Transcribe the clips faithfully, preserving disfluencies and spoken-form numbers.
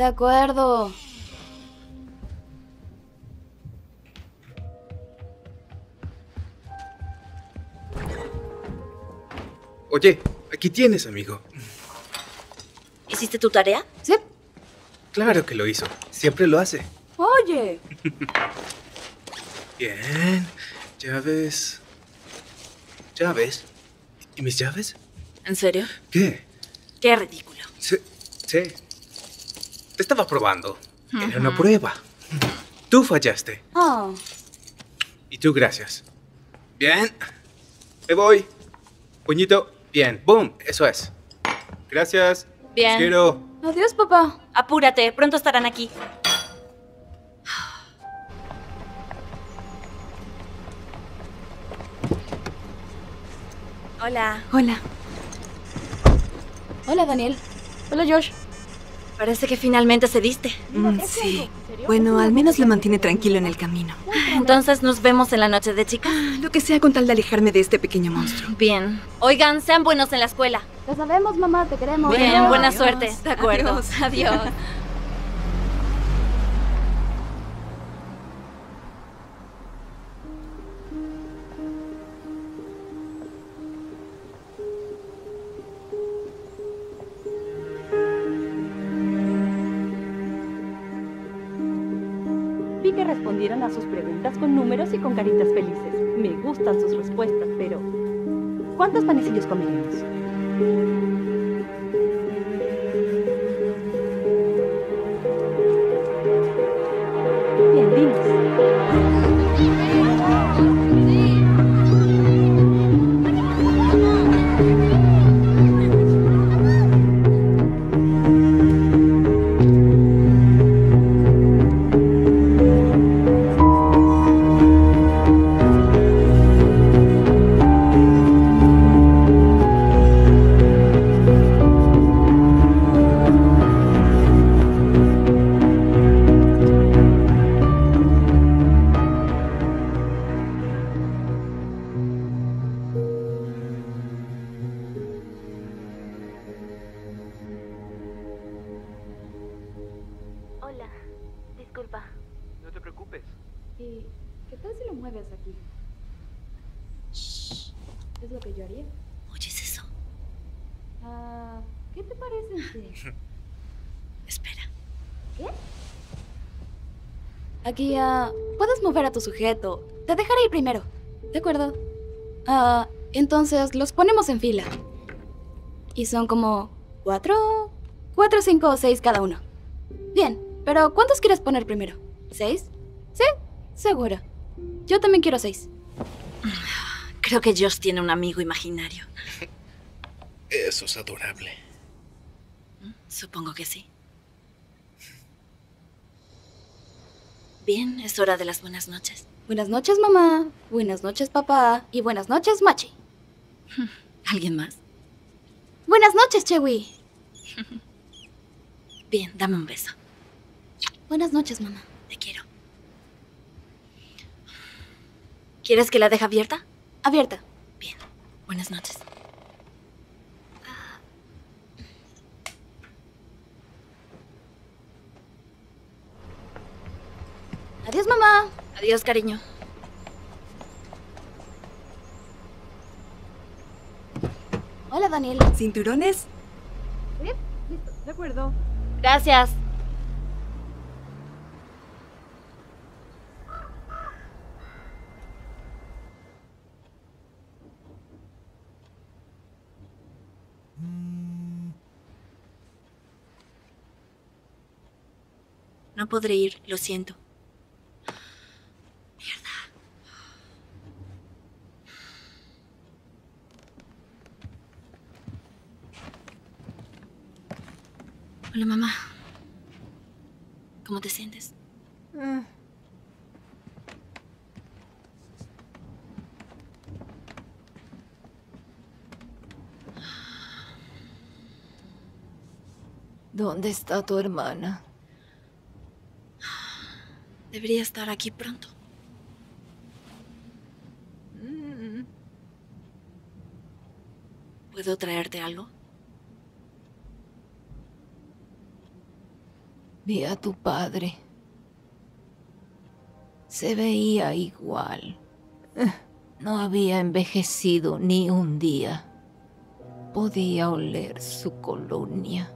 acuerdo. Oye, aquí tienes, amigo. ¿Hiciste tu tarea? Sí. Claro que lo hizo. Siempre lo hace. Oye. Bien. Llaves. Llaves. ¿Y mis llaves? ¿En serio? ¿Qué? Qué ridículo. Sí. Sí. Te estaba probando. Era una prueba. Tú fallaste. Oh. Y tú, gracias. Bien. Me voy. Puñito. Bien. Boom. Eso es. Gracias. Bien. Los quiero. Adiós, papá. Apúrate, pronto estarán aquí. Hola. Hola. Hola, Daniel. Hola, Josh. Parece que finalmente cediste. Mm, sí. Bueno, al menos lo mantiene tranquilo en el camino. Entonces nos vemos en la noche de chicas. Lo que sea con tal de alejarme de este pequeño monstruo. Bien. Oigan, sean buenos en la escuela. Lo sabemos, mamá, te queremos. Bien, Bueno, buena adiós. suerte. De acuerdo. Adiós. Adiós. Vi que respondieron a sus preguntas con números y con caritas felices. Me gustan sus respuestas, pero ¿cuántos panecillos comeremos? Bien, dinos. Hola, disculpa. No te preocupes. ¿Y qué tal si lo mueves aquí? Shh. ¿Es lo que yo haría? ¿Oyes eso? Ah, ¿qué te parece? Sí. Espera. ¿Qué? Aquí, ah, puedes mover a tu sujeto. Te dejaré ir primero. De acuerdo. Ah, entonces los ponemos en fila. Y son como cuatro, cuatro, cinco o seis cada uno. Bien, pero ¿cuántos quieres poner primero? ¿Seis? Sí, seguro. Yo también quiero seis. Creo que Josh tiene un amigo imaginario. Eso es adorable. Supongo que sí. Bien, es hora de las buenas noches. Buenas noches, mamá. Buenas noches, papá. Y buenas noches, Machi. ¿Alguien más? Buenas noches, Chewie. Bien, dame un beso. Buenas noches, mamá. Te quiero. ¿Quieres que la deje abierta? Abierta. Bien. Buenas noches. Adiós, mamá. Adiós, cariño. Hola, Daniel. ¿Cinturones? Listo, de acuerdo. Gracias. No podré ir, lo siento. Mierda. Hola, mamá. ¿Cómo te sientes? ¿Dónde está tu hermana? Debería estar aquí pronto. ¿Puedo traerte algo? Vi a tu padre. Se veía igual. No había envejecido ni un día. Podía oler su colonia.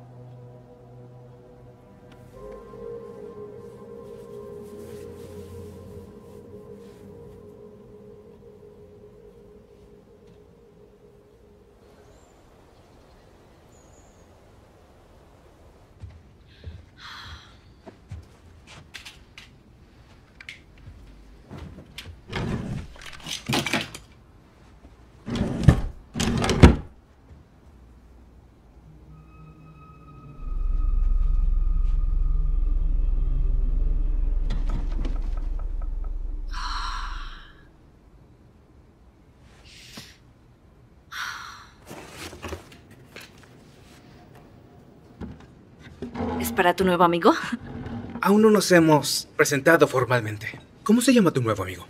¿Es para tu nuevo amigo? Aún no nos hemos presentado formalmente. ¿Cómo se llama tu nuevo amigo?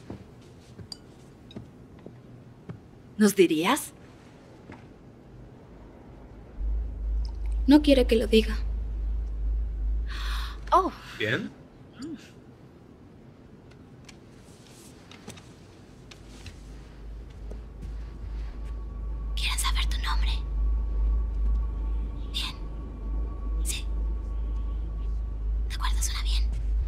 ¿Nos dirías? No quiere que lo diga. Oh. Bien. ¿Quieren saber tu nombre? Bien. Sí. De acuerdo, suena bien.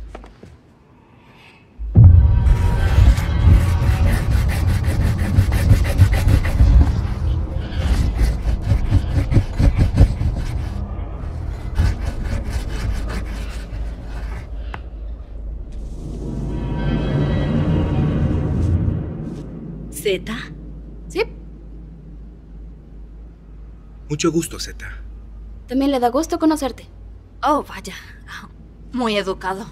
¿Zeta? Sí. Mucho gusto, Zeta. También le da gusto conocerte. Oh, vaya. Muy educado.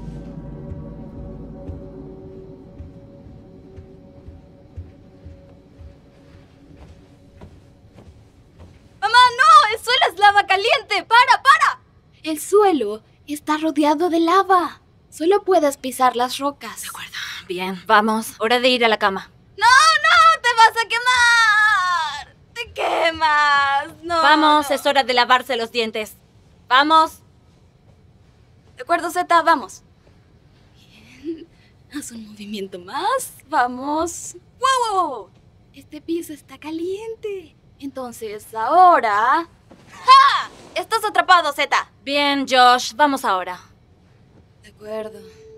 ¡Mamá, no! ¡El suelo es lava caliente! ¡Para, para! El suelo está rodeado de lava. Solo puedes pisar las rocas. De acuerdo. Bien, vamos. Hora de ir a la cama. ¡No, no! ¡Te vas a quemar! ¡Te quemas! ¡No! Vamos, no. es hora de lavarse los dientes. Vamos. De acuerdo, Zeta, vamos. Bien. Haz un movimiento más. Vamos. ¡Wow, wow, wow! Este piso está caliente. Entonces, ahora... ¡Ja! Estás atrapado, Zeta. Bien, Josh, vamos ahora. De acuerdo.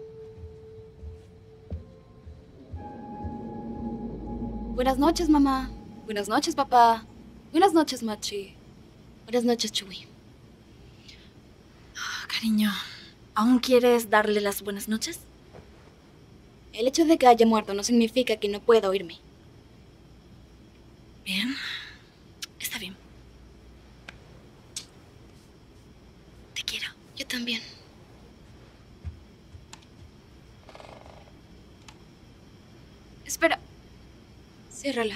Buenas noches, mamá. Buenas noches, papá. Buenas noches, Machi. Buenas noches, Chewie. Oh, cariño, ¿aún quieres darle las buenas noches? El hecho de que haya muerto no significa que no pueda oírme. Bien, está bien. Te quiero. Yo también. Espera. Ciérrala.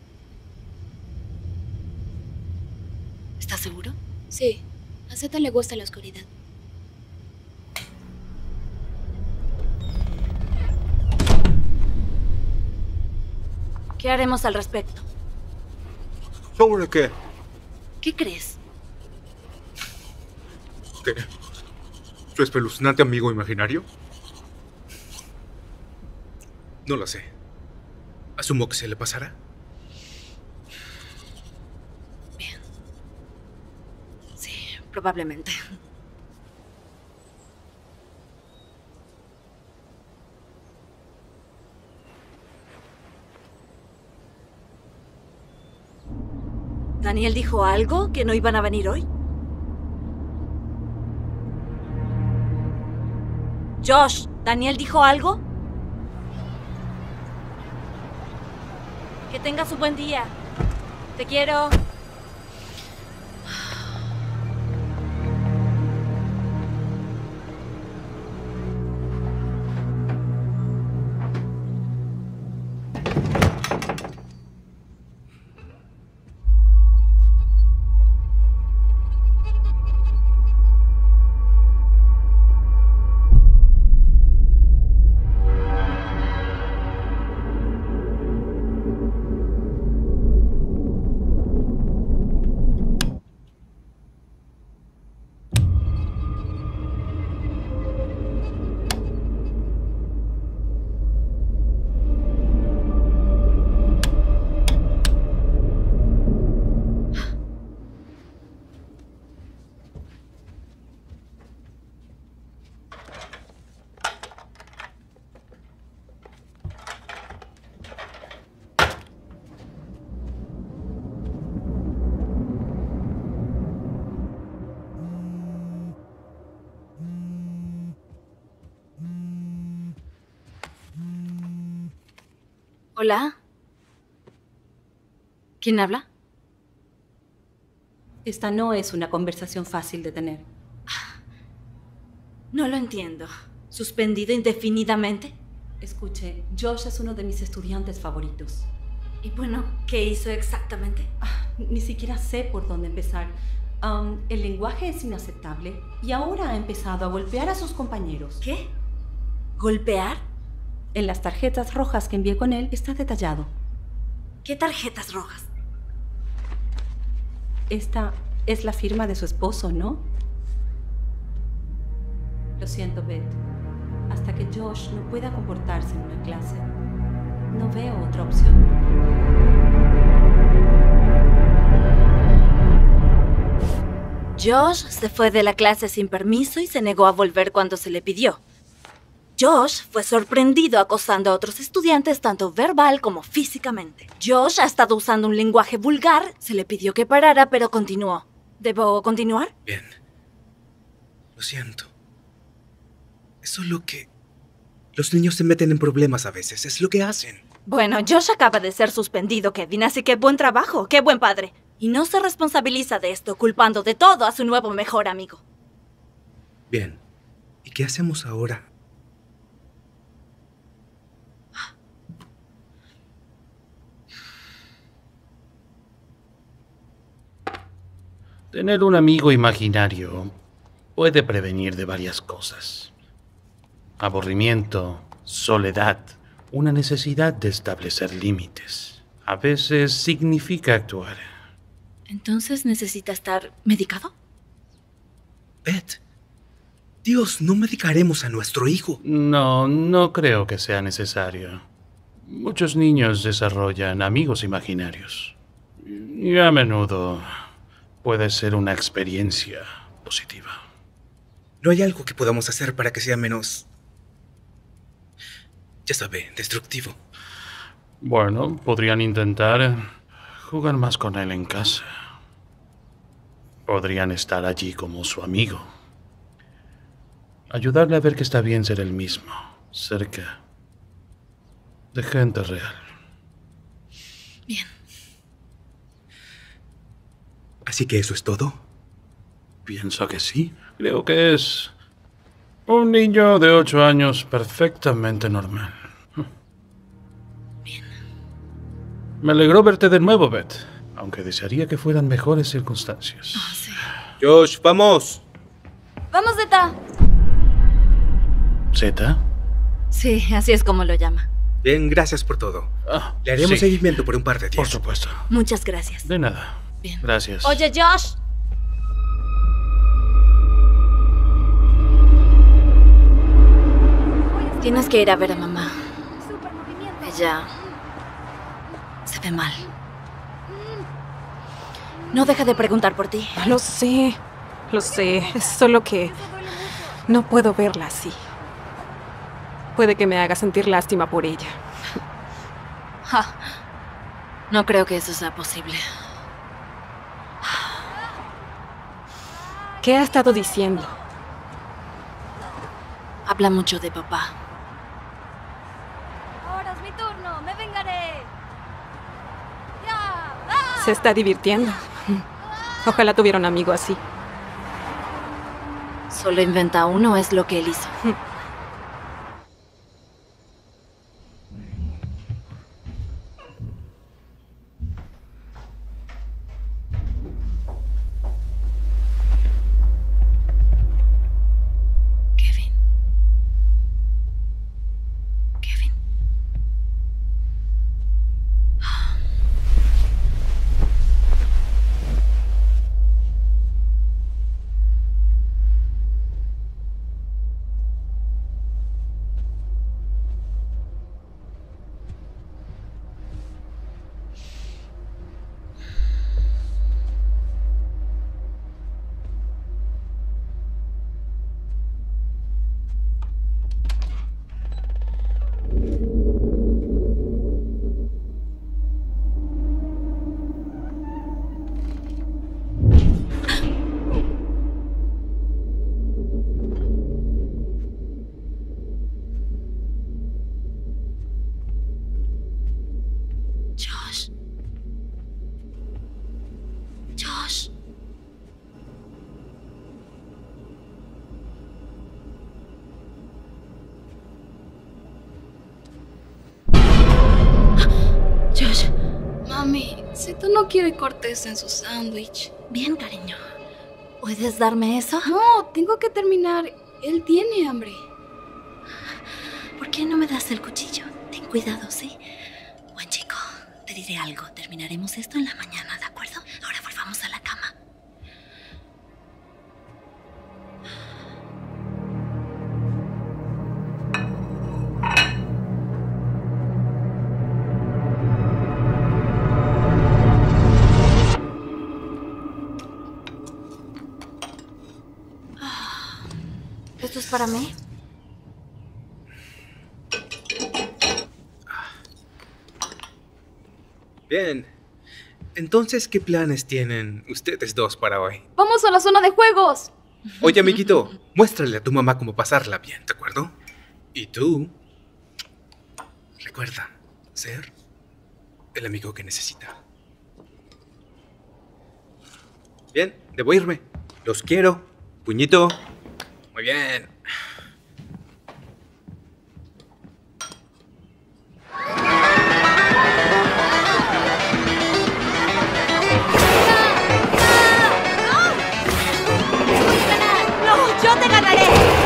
¿Estás seguro? Sí, a Zeta le gusta la oscuridad. ¿Qué haremos al respecto? ¿Sobre qué? ¿Qué crees? ¿Qué? ¿Su espeluznante amigo imaginario? No lo sé. Asumo que se le pasará. Bien. Sí, probablemente. ¿Daniel dijo algo? ¿Que no iban a venir hoy? Josh, ¿Daniel dijo algo? Que tengas un buen día. Te quiero. Hola. ¿Quién habla? Esta no es una conversación fácil de tener. No lo entiendo. ¿Suspendido indefinidamente? Escuche, Josh es uno de mis estudiantes favoritos. Y bueno, ¿qué hizo exactamente? Ah, ni siquiera sé por dónde empezar. Um, el lenguaje es inaceptable y ahora ha empezado a golpear a sus compañeros. ¿Qué? ¿Golpear? En las tarjetas rojas que envié con él está detallado. ¿Qué tarjetas rojas? Esta es la firma de su esposo, ¿no? Lo siento, Beth. Hasta que Josh no pueda comportarse en una clase, no veo otra opción. Josh se fue de la clase sin permiso y se negó a volver cuando se le pidió. Josh fue sorprendido acosando a otros estudiantes tanto verbal como físicamente. Josh ha estado usando un lenguaje vulgar, se le pidió que parara, pero continuó. ¿Debo continuar? Bien. Lo siento. Es solo que... Los niños se meten en problemas a veces, es lo que hacen. Bueno, Josh acaba de ser suspendido, Kevin, así que buen trabajo, qué buen padre. Y no se responsabiliza de esto, culpando de todo a su nuevo mejor amigo. Bien. ¿Y qué hacemos ahora? Tener un amigo imaginario puede prevenir de varias cosas. Aburrimiento, soledad, una necesidad de establecer límites. A veces significa actuar. ¿Entonces necesita estar medicado? Beth, Dios, no medicaremos a nuestro hijo. No, no creo que sea necesario. Muchos niños desarrollan amigos imaginarios. Y a menudo puede ser una experiencia positiva. ¿No hay algo que podamos hacer para que sea menos... ya sabe, destructivo? Bueno, podrían intentar jugar más con él en casa. Podrían estar allí como su amigo. Ayudarle a ver que está bien ser el mismo, cerca de gente real. Bien. ¿Así que eso es todo? Pienso que sí. Creo que es un niño de ocho años perfectamente normal. Bien. Me alegró verte de nuevo, Beth, aunque desearía que fueran mejores circunstancias. Oh, sí. Josh, vamos. ¡Vamos, Zeta! ¿Zeta? Sí, así es como lo llama. Bien, gracias por todo. Ah, Le haremos sí, seguimiento por un par de días. por supuesto. Muchas gracias. De nada. Bien. Gracias. Oye, Josh. Tienes que ir a ver a mamá. Ella se ve mal. No deja de preguntar por ti. Lo sé, lo sé. Es solo que no puedo verla así. Puede que me haga sentir lástima por ella. Ja. No creo que eso sea posible. ¿Qué ha estado diciendo? Habla mucho de papá. Ahora es mi turno, me vengaré. ¡Ya! ¡Ah! Se está divirtiendo. Ojalá tuviera un amigo así. Solo inventa uno, es lo que él hizo. Kevin. Kevin. no quiere corteza en su sándwich. Bien, cariño. ¿Puedes darme eso? No, tengo que terminar. Él tiene hambre. ¿Por qué no me das el cuchillo? Ten cuidado, ¿sí? Buen chico, te diré algo. Terminaremos esto en la mañana, ¿de acuerdo? Ahora volvamos a la cama. ¿Esto es para mí? Bien. Entonces, ¿qué planes tienen ustedes dos para hoy? ¡Vamos a la zona de juegos! Oye, amiguito, muéstrale a tu mamá cómo pasarla bien, ¿de acuerdo? Y tú, recuerda ser el amigo que necesita. Bien, debo irme. Los quiero. Puñito. Muy bien. ¡Yo te ganaré!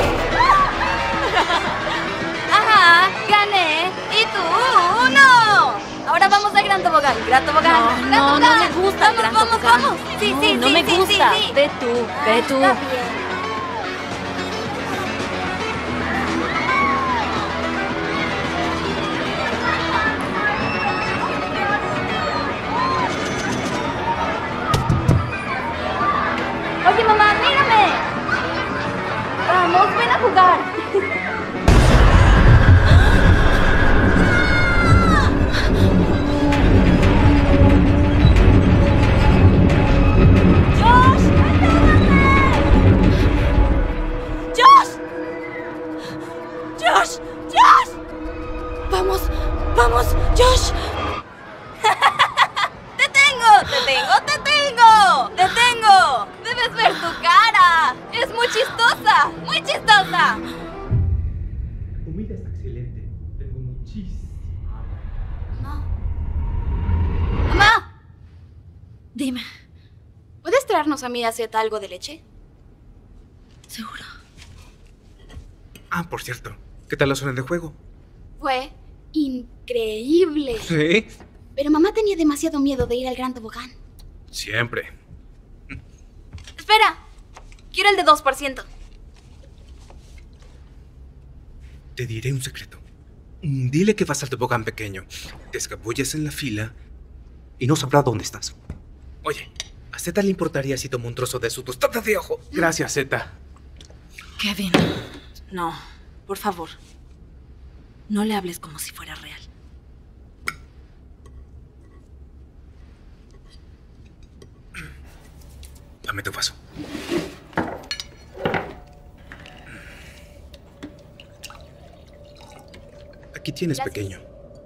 ¡Ajá! ¡Gané! ¿Y tú? ¡No! Ahora vamos al Gran Tobogán. ¡Gran Tobogán! No, ¡Gran no, Tobogán! no me gusta el Gran ¡Vamos, Tobogán. vamos, vamos! Sí, No, sí, no sí, me sí, gusta. sí, sí. Ve tú, ve tú. Está bien. Oye, mamá, mírame. Vamos, ven a jugar. ¡Josh! ¡Josh! ¡Josh! ¡Josh! ¡Vamos! ¡Vamos! ¡Josh! ¡Te tengo! ¡Te tengo! ¡Te tengo! ¡Te tengo! ¡Debes ver tu cara! ¡Es muy chistosa! ¡Muy chistosa! La comida está excelente. Tengo muchísima hambre. ¡Mamá! ¡Mamá! Dime. ¿Puedes traernos a mí y a Zeta algo de leche? ¿Seguro? Ah, por cierto, ¿qué tal la zona de juego? Fue increíble. Sí. Pero mamá tenía demasiado miedo de ir al Gran Tobogán. Siempre. Espera, quiero el de dos por ciento. Te diré un secreto. Mm, Dile que vas al tobogán pequeño, te escabulles en la fila y no sabrá dónde estás. Oye, a Zeta le importaría si tomo un trozo de su tostada de ojo. Gracias, Zeta. Kevin. No, por favor. No le hables como si fuera real. Dame tu vaso. Aquí tienes, Gracias. pequeño.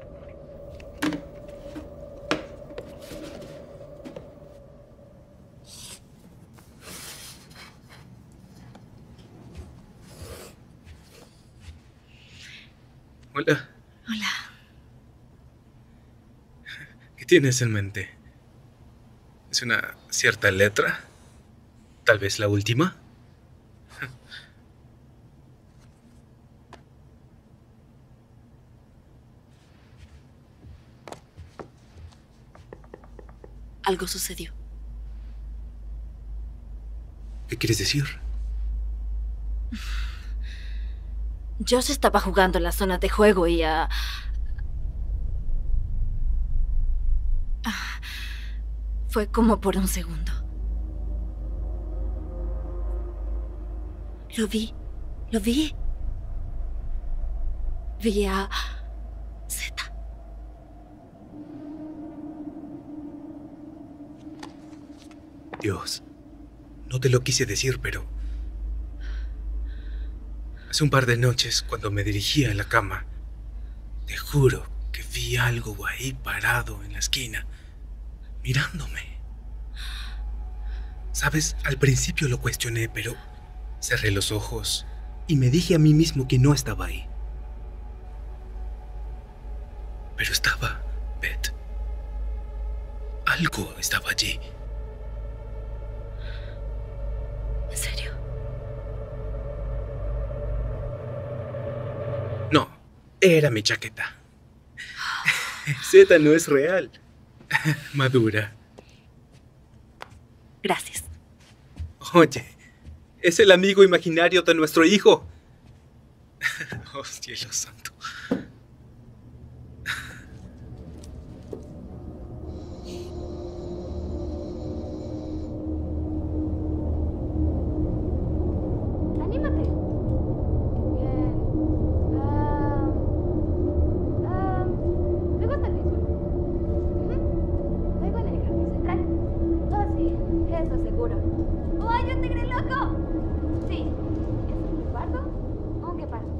Hola. Hola. ¿Qué tienes en mente? ¿Es una cierta letra? ¿Tal vez la última? Algo sucedió. ¿Qué quieres decir? Josh estaba jugando en la zona de juego y... ah, ah, fue como por un segundo. Lo vi. Lo vi. Vi a... Zeta. Dios, no te lo quise decir, pero... Hace un par de noches, cuando me dirigía a la cama, te juro que vi algo ahí parado en la esquina, mirándome. Sabes, al principio lo cuestioné, pero cerré los ojos y me dije a mí mismo que no estaba ahí. Pero estaba, Beth. Algo estaba allí. ¿En serio? No, era mi chaqueta. Zeta no es real. Madura. Gracias. Oye, es el amigo imaginario de nuestro hijo. Oh, cielo santo. Anímate. Bien. Ah, ah, me gusta el béisbol. Ujú. Juego en el jardín central. Oh, sí, eso seguro. ¡Oh, hay un tigre loco! Sí. ¿Es un guepardo o un guepardo?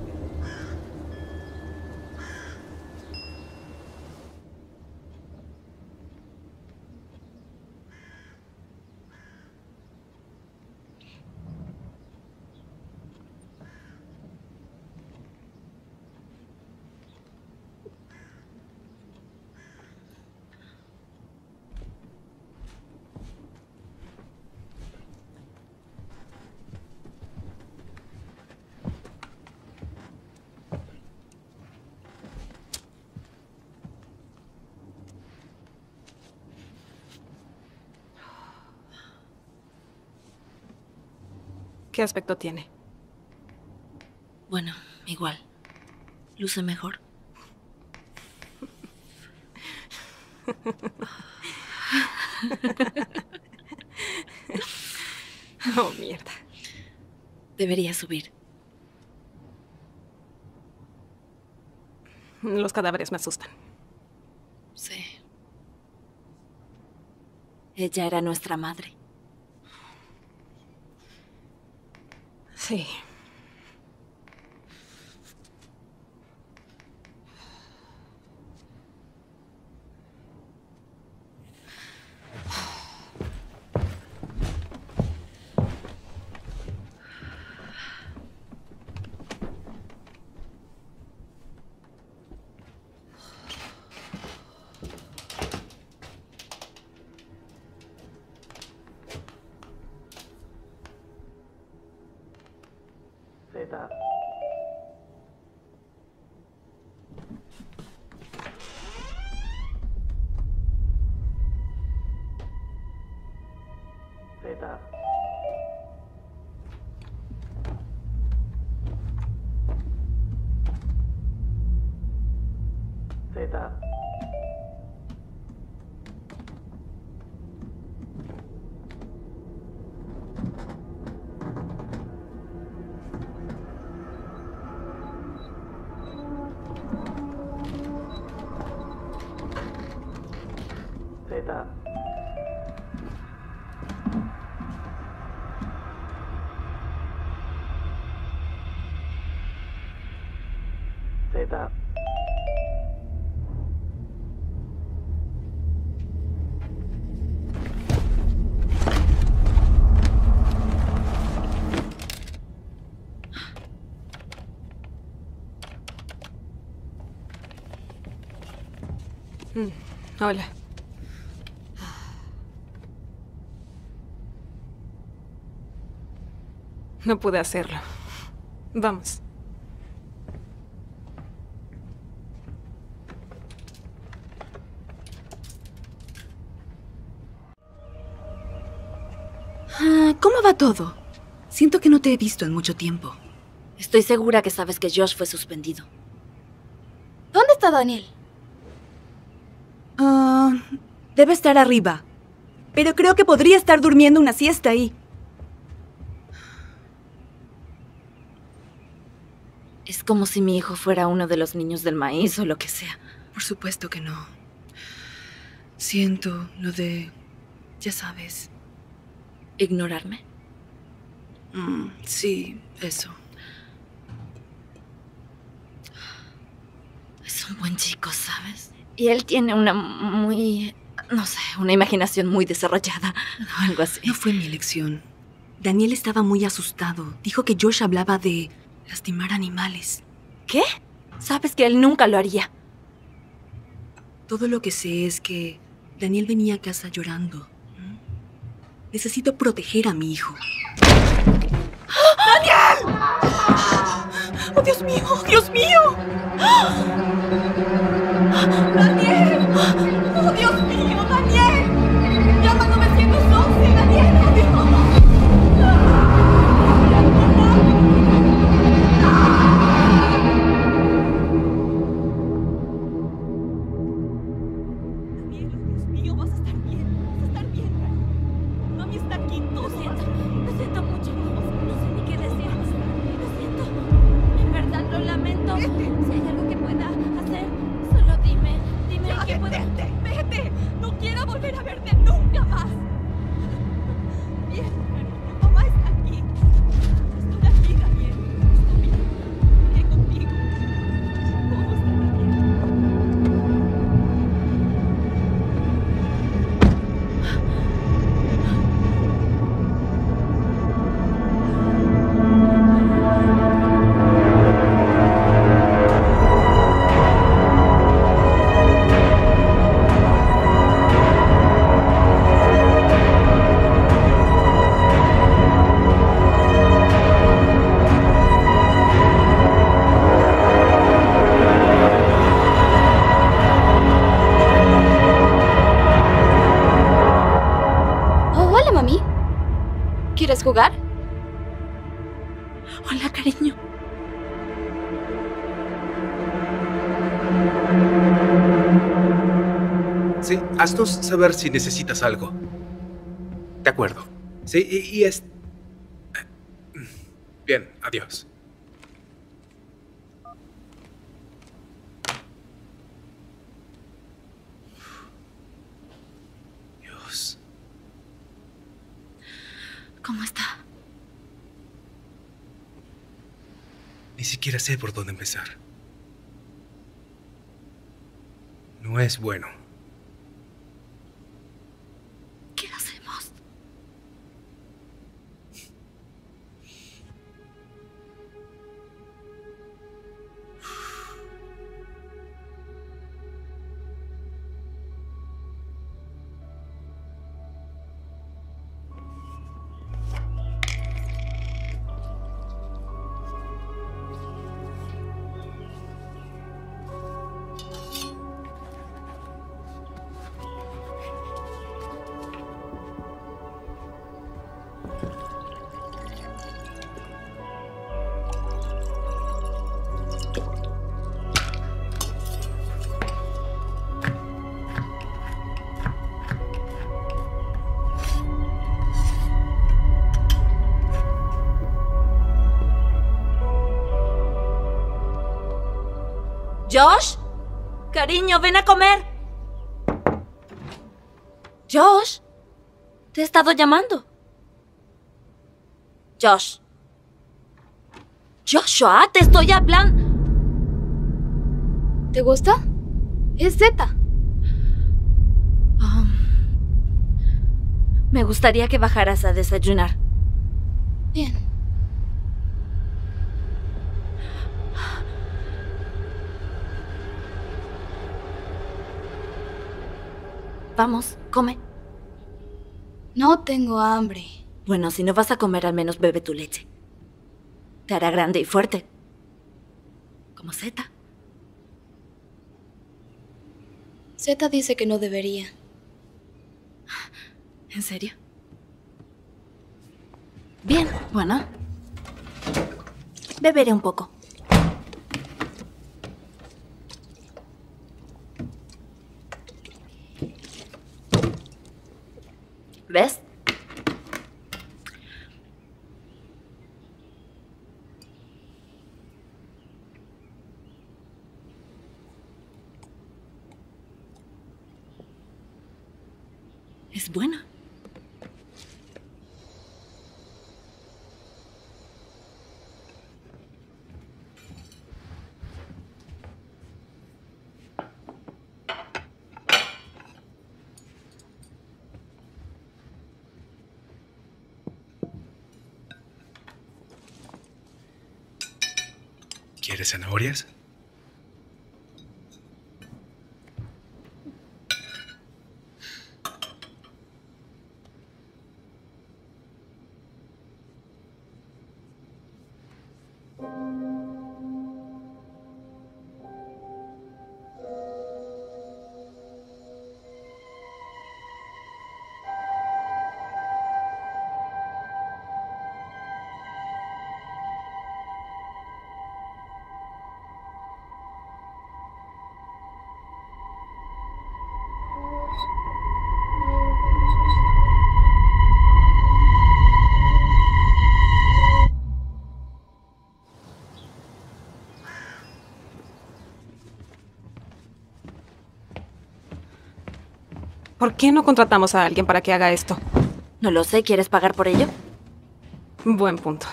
¿Qué aspecto tiene? Bueno, igual. Luce mejor. Oh, mierda. Debería subir. Los cadáveres me asustan. Sí. Ella era nuestra madre. Sí. Zeta. Zeta. Zeta. Zeta. Zeta. Mm, hola. No pude hacerlo. Vamos. Ah, ¿cómo va todo? Siento que no te he visto en mucho tiempo. Estoy segura que sabes que Josh fue suspendido. ¿Dónde está Daniel? Ah, debe estar arriba. Pero creo que podría estar durmiendo una siesta ahí. Es como si mi hijo fuera uno de los niños del maíz o lo que sea. Por supuesto que no. Siento lo de... ya sabes. ¿Ignorarme? Mm, sí, eso. Es un buen chico, ¿sabes? Y él tiene una muy... no sé, una imaginación muy desarrollada. O algo así. No fue mi elección. Daniel estaba muy asustado. Dijo que Josh hablaba de lastimar animales. ¿Qué? Sabes que él nunca lo haría. Todo lo que sé es que Daniel venía a casa llorando. Necesito proteger a mi hijo. ¡Daniel! ¡Oh, Dios mío! ¡Dios mío! ¡Daniel! ¡Oh, Dios mío! ¡Daniel! ¡Llama nueve once! ¡Daniel! ¡Oh, Dios! ¿Quieres jugar? Hola, cariño. Sí, haznos saber si necesitas algo. De acuerdo. Sí, y, y es... Bien, adiós. Dios. ¿Cómo está? Ni siquiera sé por dónde empezar. No es bueno. ¿Qué hacemos? Josh, cariño, ven a comer. Josh, te he estado llamando. Josh. Joshua, te estoy hablando. ¿Te gusta? Es Zeta. Um, me gustaría que bajaras a desayunar. Bien. Vamos, come. No tengo hambre. Bueno, si no vas a comer, al menos bebe tu leche. Te hará grande y fuerte. Como Zeta. Zeta dice que no debería. ¿En serio? Bien, bueno. Beberé un poco. ¿Ves? Es buena. ¿Quieres zanahorias? ¿Por qué no contratamos a alguien para que haga esto? No lo sé, ¿quieres pagar por ello? Buen punto.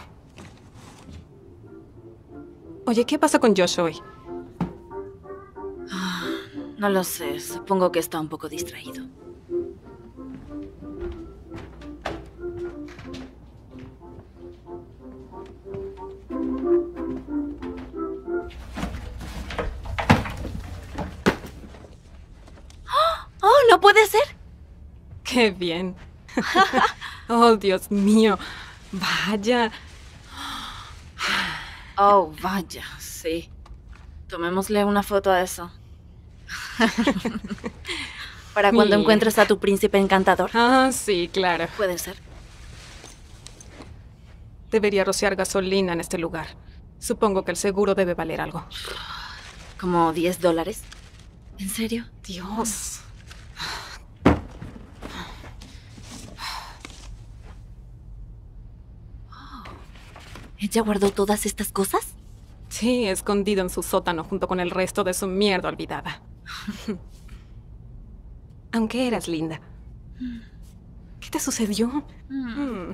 Oye, ¿qué pasa con Josh hoy? No lo sé, supongo que está un poco distraído. ¡Oh, no puede ser! ¡Qué bien! ¡Oh, Dios mío! ¡Vaya! Oh, vaya, sí. Tomémosle una foto a eso. Para cuando Mira. encuentres a tu príncipe encantador. Ah, sí, claro. Puede ser. Debería rociar gasolina en este lugar. Supongo que el seguro debe valer algo. ¿Como diez dólares? ¿En serio? Dios. ¿Ella guardó todas estas cosas? Sí, escondido en su sótano junto con el resto de su mierda olvidada. Aunque eras linda. ¿Qué te sucedió? Mm.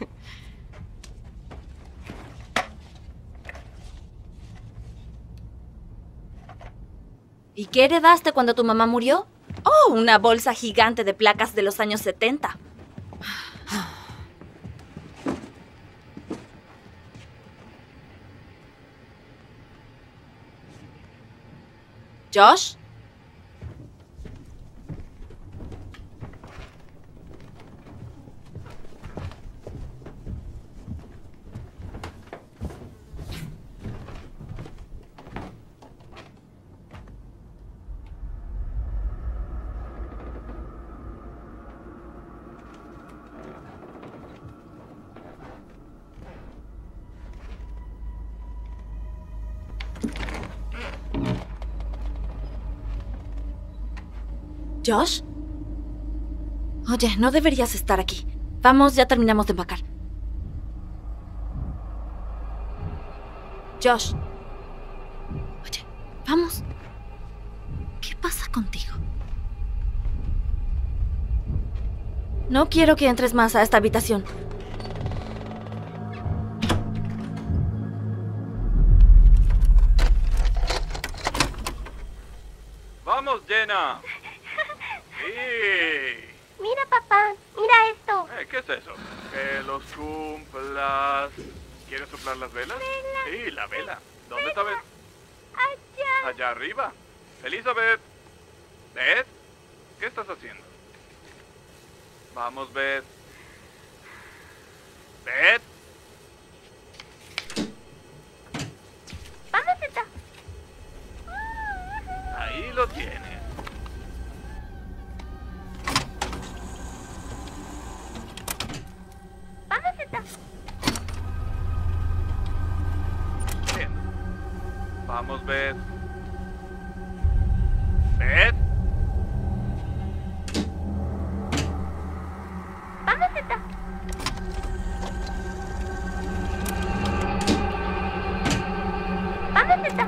¿Y qué heredaste cuando tu mamá murió? Oh, una bolsa gigante de placas de los años setenta. ¿Josh? ¿Josh? Oye, no deberías estar aquí. Vamos, ya terminamos de empacar. Josh. Oye, vamos. ¿Qué pasa contigo? No quiero que entres más a esta habitación. ¡Vamos, Jenna! ¡Sí! Mira, papá, mira esto. Eh, ¿Qué es eso? Que los cumplas. ¿Quieres soplar las velas? Vela. Sí, la vela. ¿Dónde está Beth? Allá. Allá arriba. Elizabeth. ¿Beth? ¿Qué estás haciendo? Vamos, Beth. ¿Beth? Vamos, Teta. Ahí lo tienes. Vamos, Teta. Bien. Vamos, Beth. ¿Beth? Vamos, Teta. Vamos, Teta.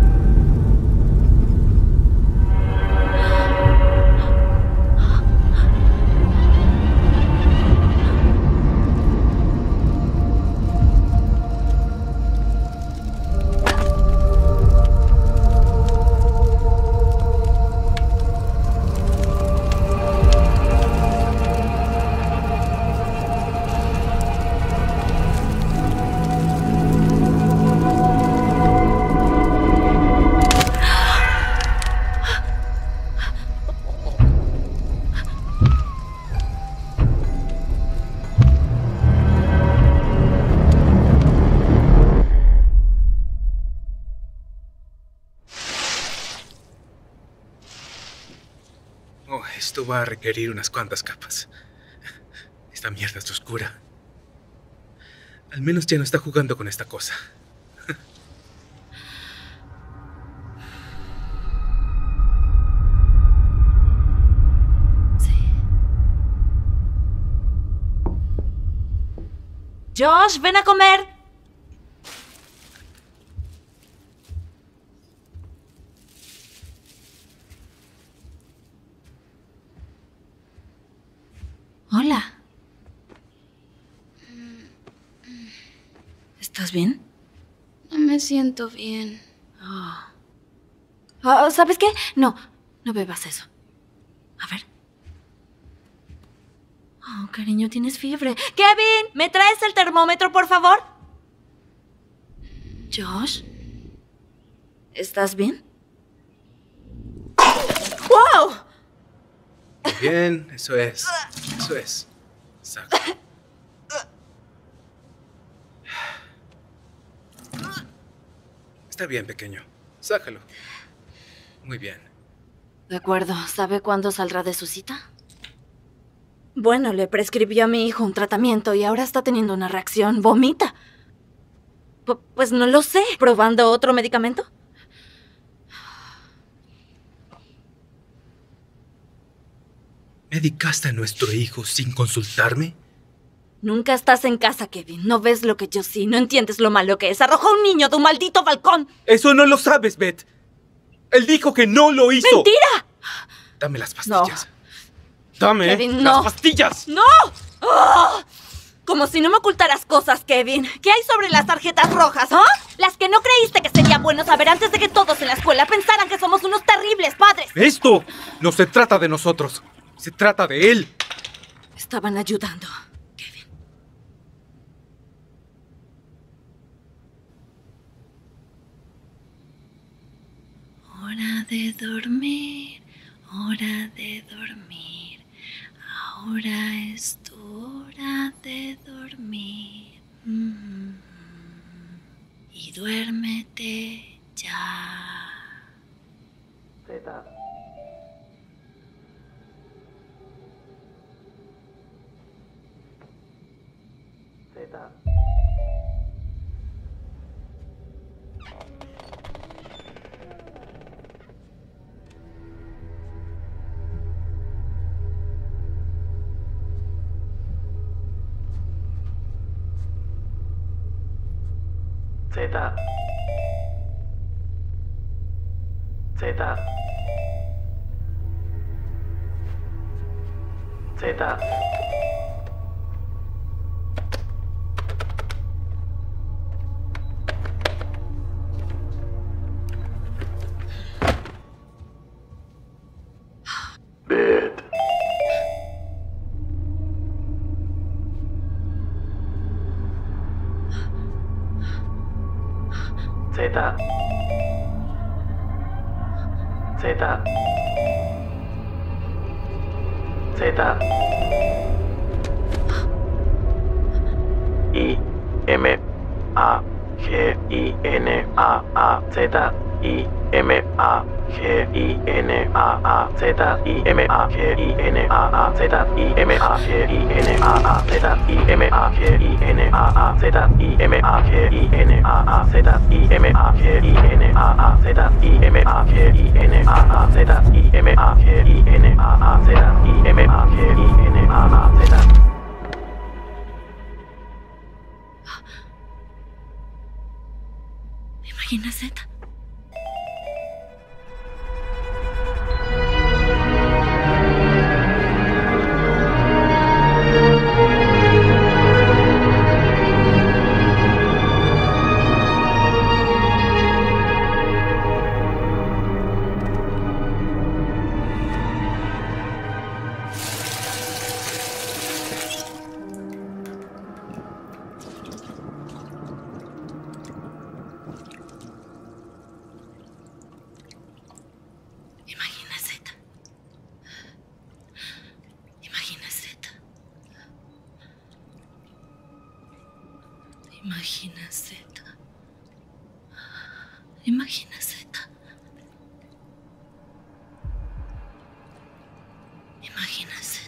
Oh, esto va a requerir unas cuantas capas. Esta mierda está oscura. Al menos ya no está jugando con esta cosa. Josh, ven a comer. Hola. ¿Estás bien? No me siento bien. Oh. Oh, ¿sabes qué? No, no bebas eso. A ver. Oh, cariño, tienes fiebre. Kevin, ¿me traes el termómetro, por favor? Josh, ¿estás bien? ¡Wow! Bien, eso es. Eso es. Exacto. Está bien, pequeño. Sácalo. Muy bien. De acuerdo. ¿Sabe cuándo saldrá de su cita? Bueno, le prescribió a mi hijo un tratamiento y ahora está teniendo una reacción. Vomita. P- pues no lo sé. ¿Probando otro medicamento? ¿Medicaste a nuestro hijo sin consultarme? Nunca estás en casa, Kevin. No ves lo que yo sí. No entiendes lo malo que es. Arrojó a un niño de un maldito balcón. Eso no lo sabes, Beth. Él dijo que no lo hizo. ¡Mentira! Dame las pastillas. No. Dame Kevin, las no. pastillas. ¡No! ¡Oh! Como si no me ocultaras cosas, Kevin. ¿Qué hay sobre las tarjetas rojas, ah? ¿Oh? Las que no creíste que sería bueno saber antes de que todos en la escuela pensaran que somos unos terribles padres. Esto no se trata de nosotros. Se trata de él. Estaban ayudando. Hora de dormir, hora de dormir. Ahora es tu hora de dormir. Mm. Y duérmete ya. Z. Z. Z. Z. Z. Bed. Z. Z. Z. I M A G I N A A Z. I M A G I N A A Z. I M A G I N A A Z. I M A G I N A A Z. I M A G I N A A Z. I M A G I N A A Z. I M A G I N A A Z. I M A G I N A A Z. I M A G I N A A Z. I M A G I N A A Z. Imagina Z. Imagina Z. Imagina Z. Imagina Z.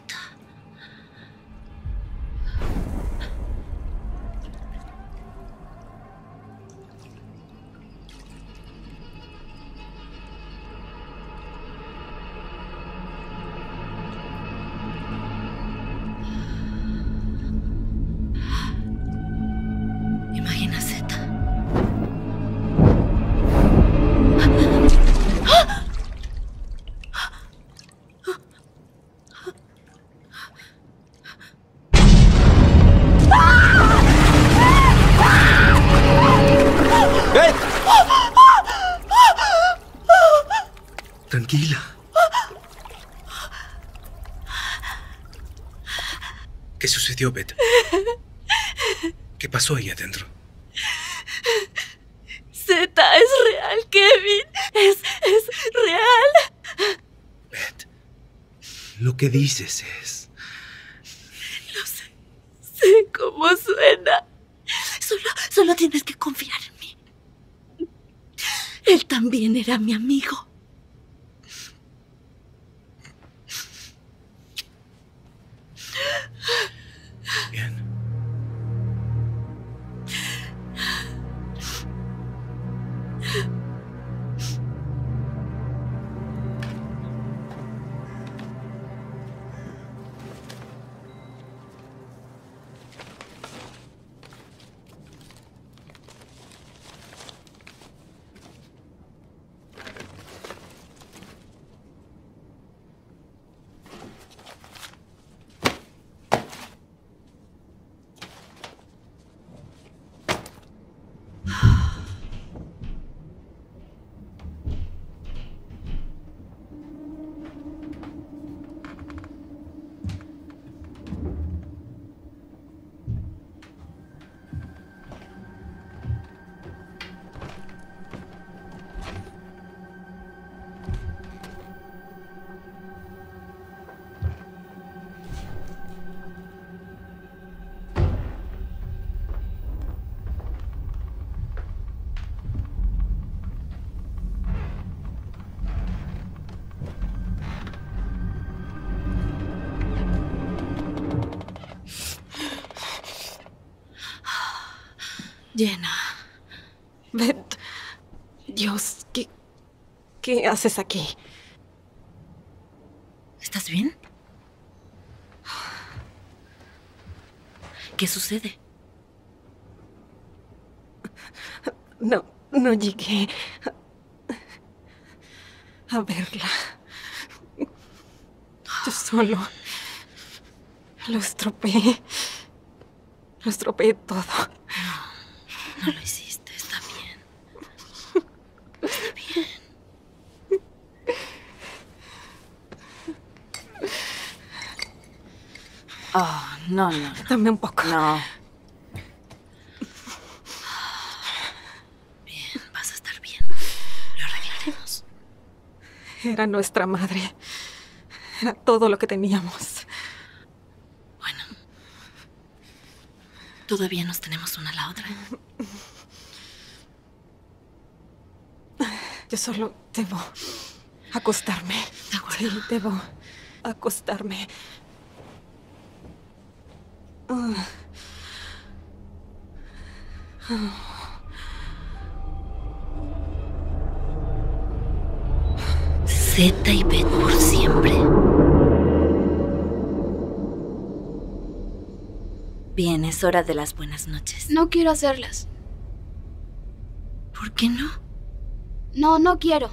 Imagina Z. ¿Qué sucedió, Beth? ¿Qué pasó ahí adentro? Zeta, es real, Kevin. Es, es real. Beth, lo que dices es... Lo sé. Sé cómo suena. Solo, solo tienes que confiar en mí. Él también era mi amigo. Bien. Jenna. Beth. Dios, ¿qué, qué haces aquí? ¿Estás bien? ¿Qué sucede? No, no llegué a, a verla. Yo solo lo estropeé. Lo estropeé todo. No lo hiciste, está bien. Está bien. Oh, no, no. Dame un poco. No. Bien, vas a estar bien. Lo arreglaremos. Era nuestra madre. Era todo lo que teníamos. Bueno. Todavía nos tenemos una a la otra. Yo solo debo acostarme. De acuerdo. Sí, debo acostarme. Uh. Uh. Zeta y Beth por siempre. Bien, es hora de las buenas noches. No quiero hacerlas. ¿Por qué no? No, no quiero.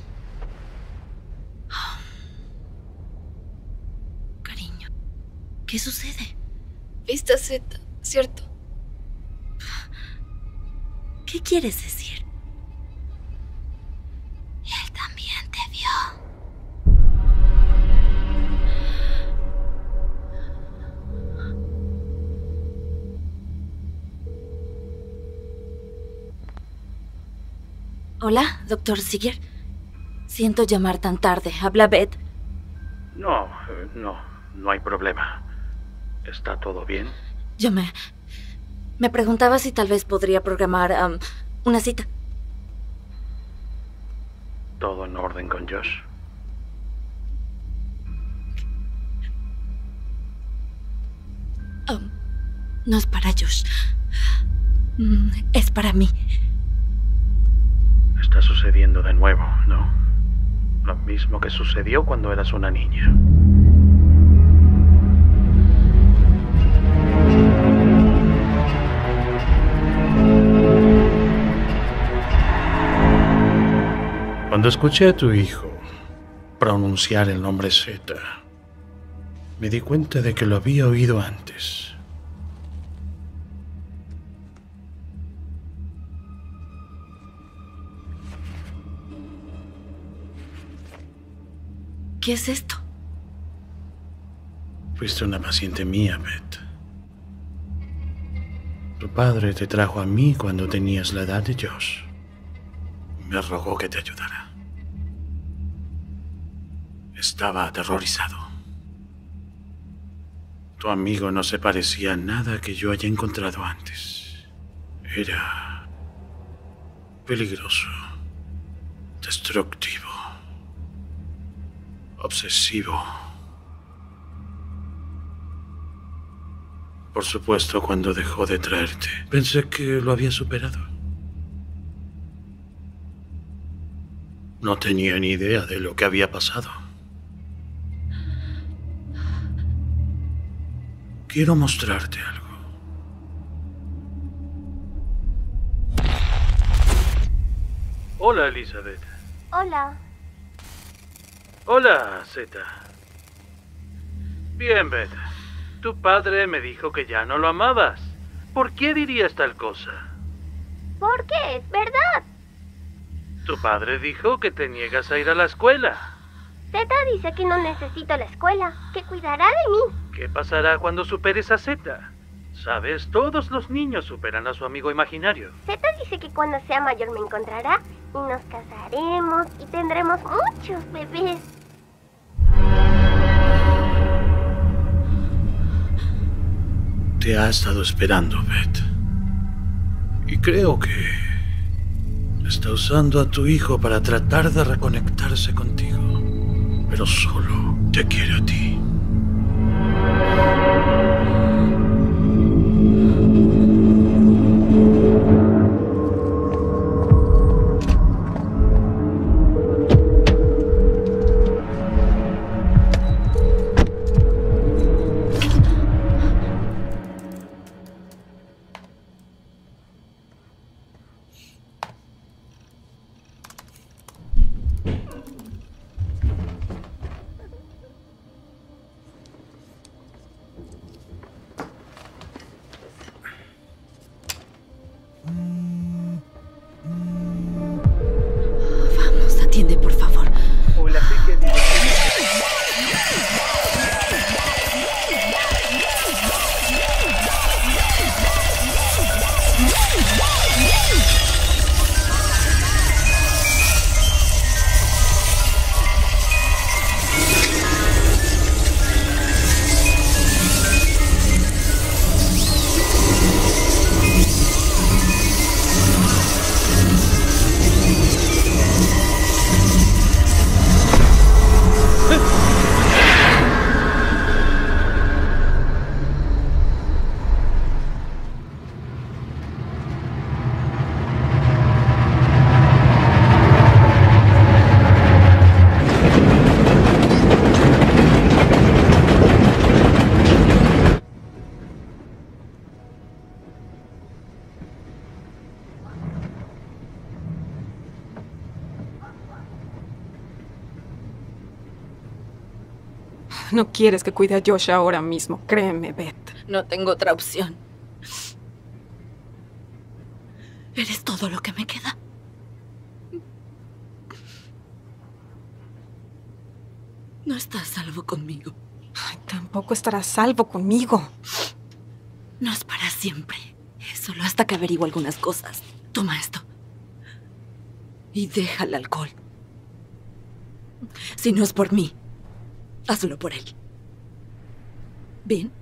Cariño, ¿qué sucede? Viste a Zeta, ¿cierto? ¿Qué quieres decir? Él también te vio. Hola, doctor Seeger. Siento llamar tan tarde. ¿Habla Beth? No, eh, no, no hay problema. ¿Está todo bien? Yo me... Me preguntaba si tal vez podría programar um, una cita. ¿Todo en orden con Josh? Um, no es para Josh. Mm, es para mí. Está sucediendo de nuevo, ¿no? Lo mismo que sucedió cuando eras una niña. Cuando escuché a tu hijo pronunciar el nombre Zeta, me di cuenta de que lo había oído antes. ¿Qué es esto? Fuiste una paciente mía, Beth. Tu padre te trajo a mí cuando tenías la edad de Josh. Me rogó que te ayudara. Estaba aterrorizado. Tu amigo no se parecía a nada que yo haya encontrado antes. Era peligroso, destructivo, obsesivo. Por supuesto, cuando dejó de traerte, pensé que lo había superado. No tenía ni idea de lo que había pasado. Quiero mostrarte algo. Hola, Elizabeth. Hola. Hola, Zeta. Bien, Beth. Tu padre me dijo que ya no lo amabas. ¿Por qué dirías tal cosa? ¿Por qué? Es verdad. Tu padre dijo que te niegas a ir a la escuela. Zeta dice que no necesito la escuela, que cuidará de mí. ¿Qué pasará cuando superes a Zeta? Sabes, todos los niños superan a su amigo imaginario. Zeta dice que cuando sea mayor me encontrará y nos casaremos y tendremos muchos bebés. Te ha estado esperando, Beth. Y creo que está usando a tu hijo para tratar de reconectarse contigo. Pero solo te quiere a ti. Atiende, por favor. Hola, pequeña. No quieres que cuide a Josh ahora mismo, créeme, Beth. No tengo otra opción. Eres todo lo que me queda. No estás a salvo conmigo. Ay, tampoco estarás a salvo conmigo. No es para siempre. Es solo hasta que averiguo algunas cosas. Toma esto. Y deja el alcohol. Si no es por mí, hazlo por él. ¿Bien?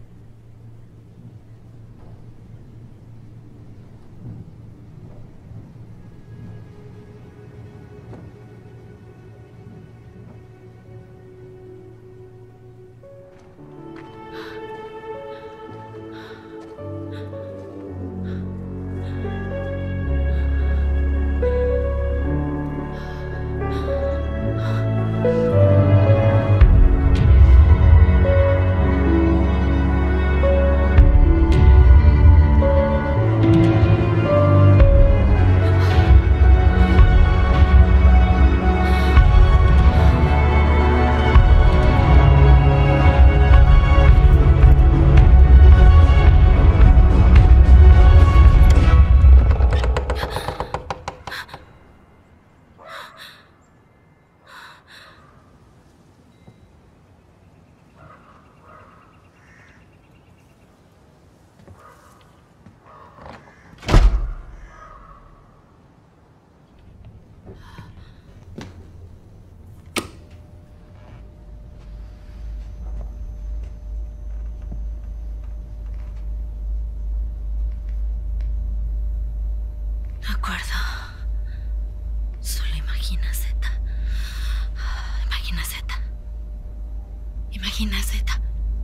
acuerdo. Solo imagina, Zeta. Imagina, Zeta. Imagina, Zeta.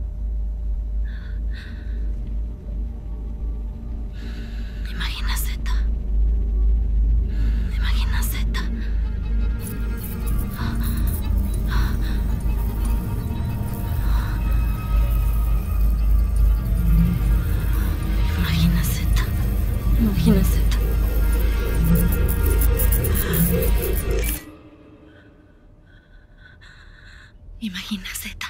Imagina, Zeta. Imagina, Zeta. Imagina, Zeta. Imagina, Zeta. Imagina, Zeta.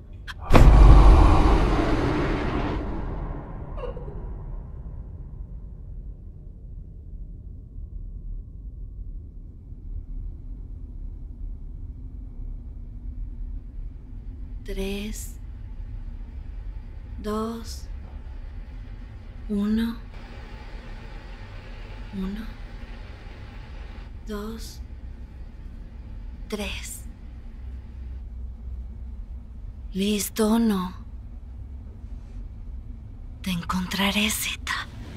Tres, dos, uno, uno, dos, tres. ¿Listo o no? Te encontraré, Zeta.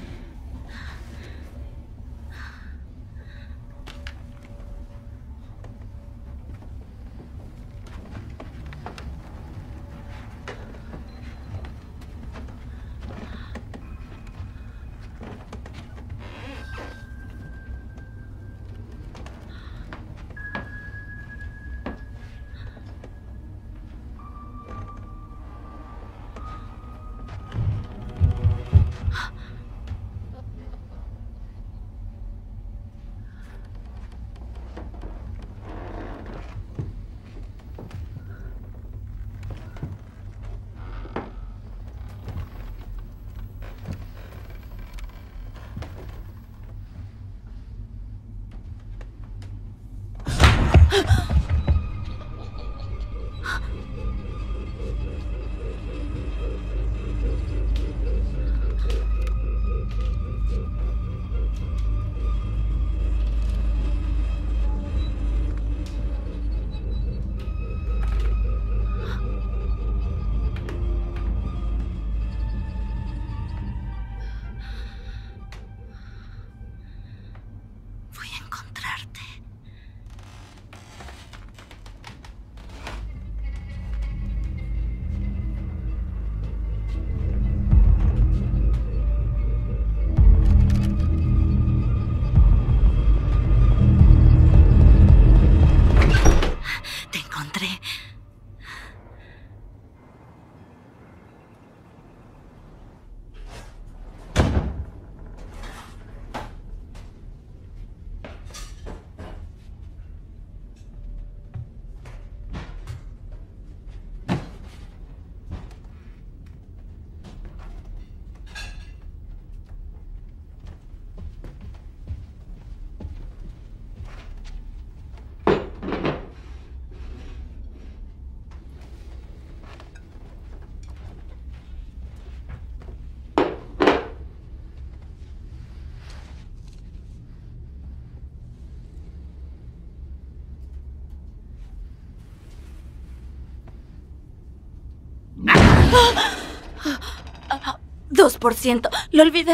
Dos por ciento. Lo olvidé.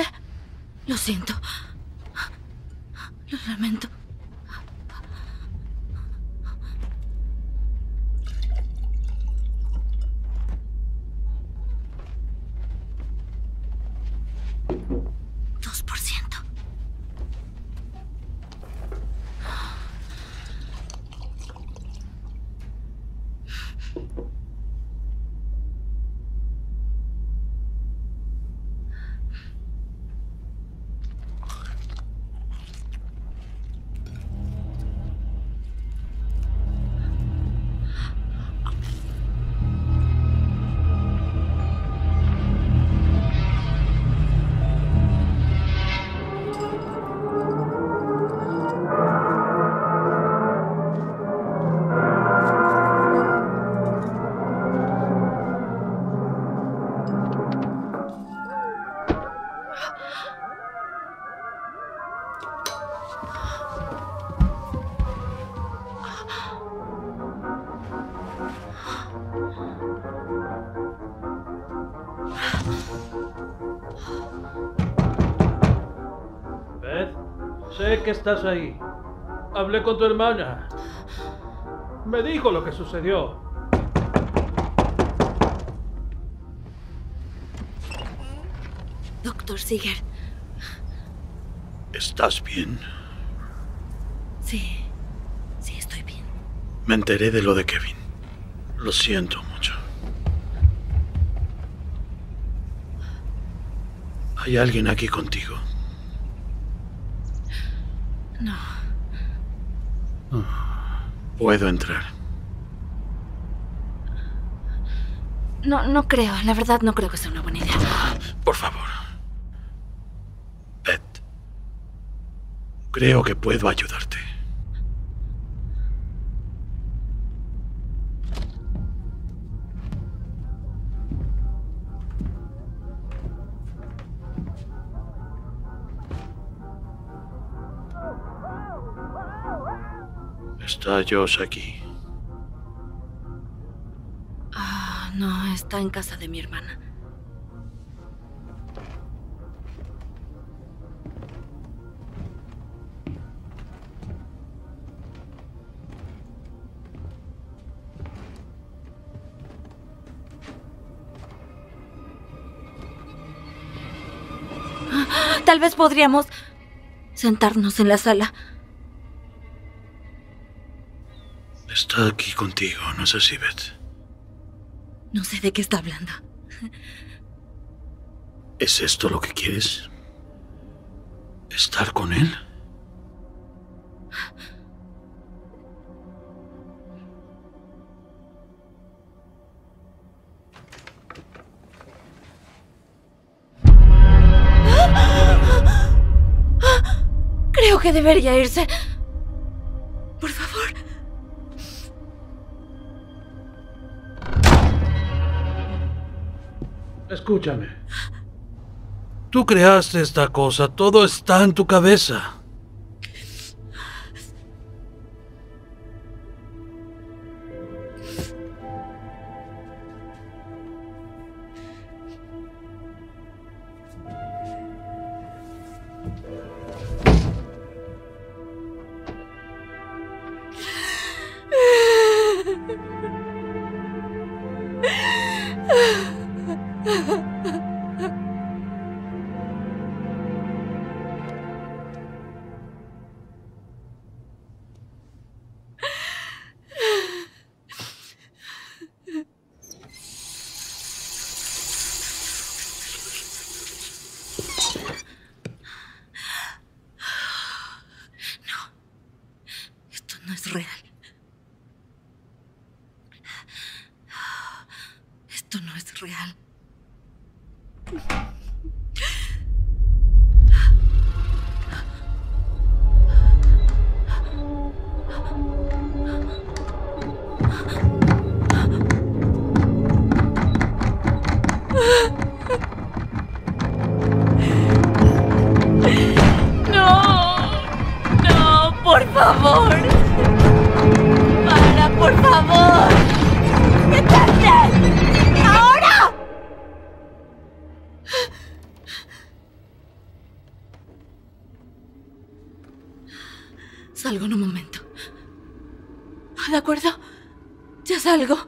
Lo siento. Lo lamento. Dos por ciento. Sé que estás ahí. Hablé con tu hermana. Me dijo lo que sucedió. Doctor Seeger. ¿Estás bien? Sí, sí estoy bien. Me enteré de lo de Kevin. Lo siento mucho. ¿Hay alguien aquí contigo? No. Puedo entrar. No, no creo. La verdad no creo que sea una buena idea. Por favor. Beth. Creo que puedo ayudarte. ¿Está Josh aquí? Ah, no, está en casa de mi hermana. Tal vez podríamos sentarnos en la sala. Está aquí contigo, ¿no es así, Beth? No sé de qué está hablando. ¿Es esto lo que quieres? ¿Estar con él? Creo que debería irse. Por favor. Escúchame. Tú creaste esta cosa, todo está en tu cabeza. No es real. Esto no es real. No, no, por favor. Para, por favor. ¡Detente! ¡Ahora! Salgo en un momento. ¿De acuerdo? Ya salgo.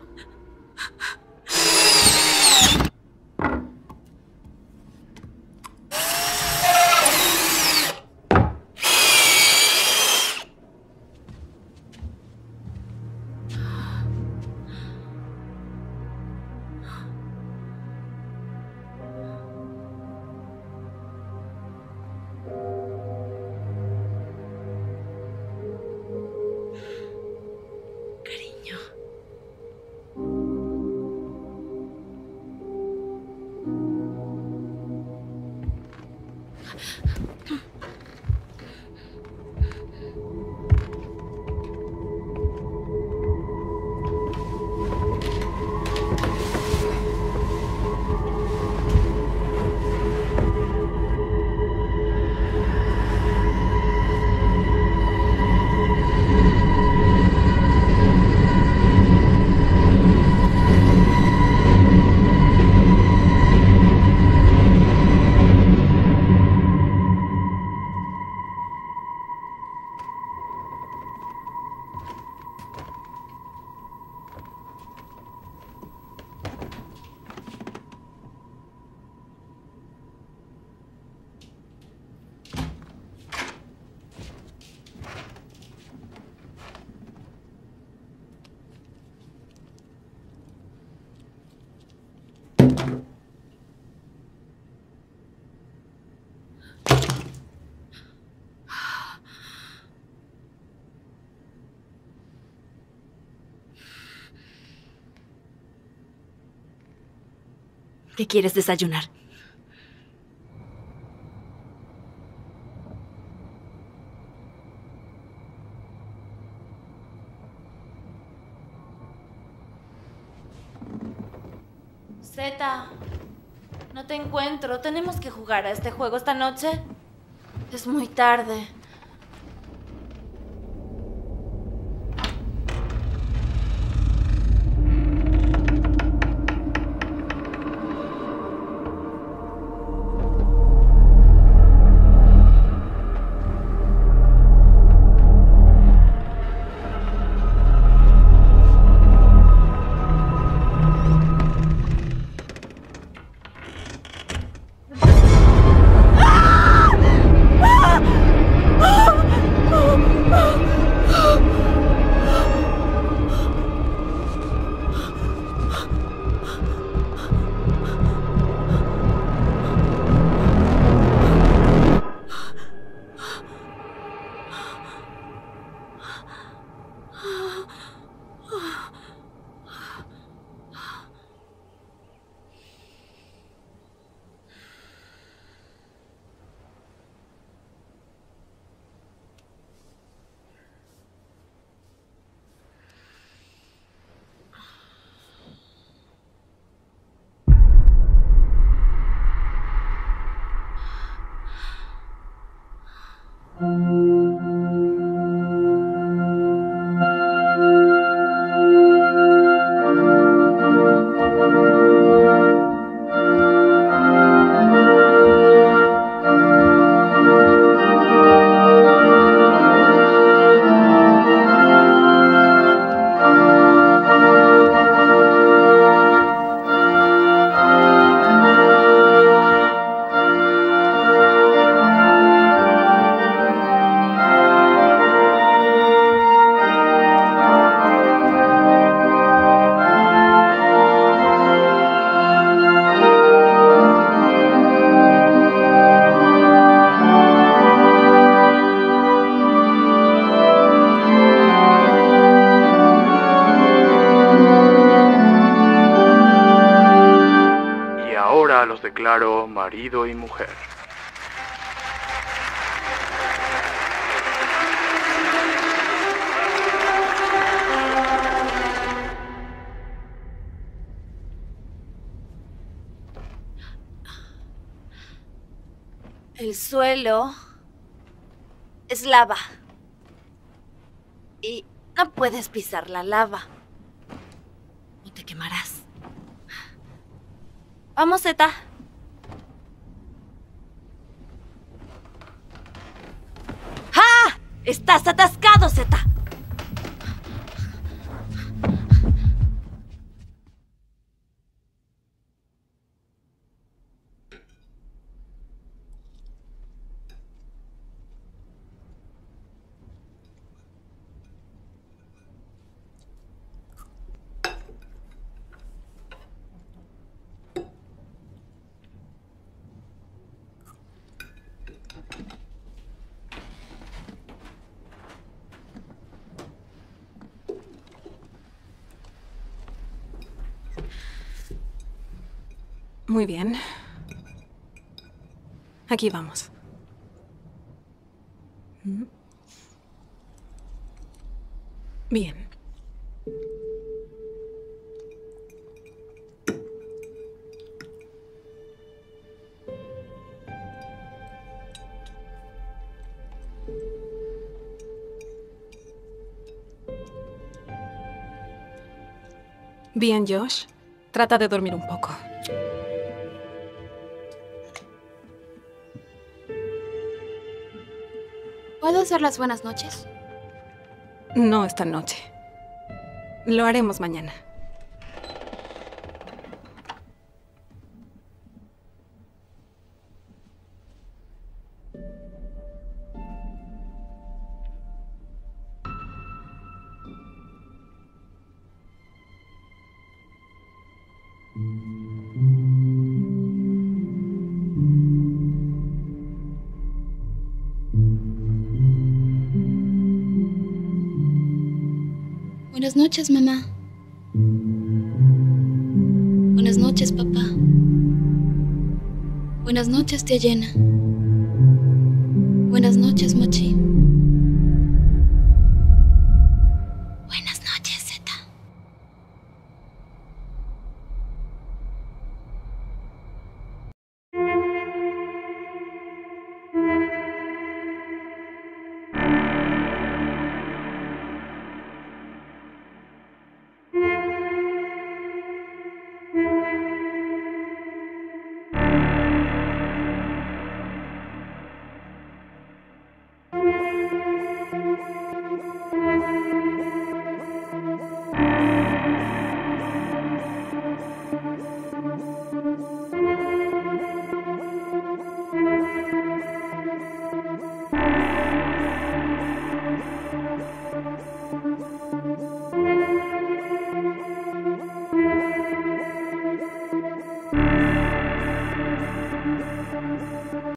¿Qué quieres desayunar? Zeta, no te encuentro. ¿Tenemos que jugar a este juego esta noche? Es muy tarde. Los declaro marido y mujer. El suelo es lava. Y no puedes pisar la lava. No te quemarás. Vamos, Zeta. ¡Ah! ¡Estás atascado, Zeta! Muy bien. Aquí vamos. Bien. Bien, Josh. Trata de dormir un poco. ¿Puedo hacer las buenas noches? No esta noche. Lo haremos mañana. Buenas noches, mamá. Buenas noches, papá. Buenas noches, tía Jenna. Buenas noches, Mochi.